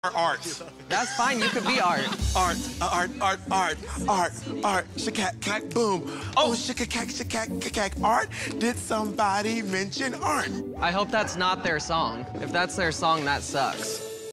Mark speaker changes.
Speaker 1: art.
Speaker 2: That's fine, you could be art.
Speaker 1: Art, shakack, boom. Oh, shakack, art. Did somebody mention art?
Speaker 2: I hope that's not their song. If that's their song, that sucks.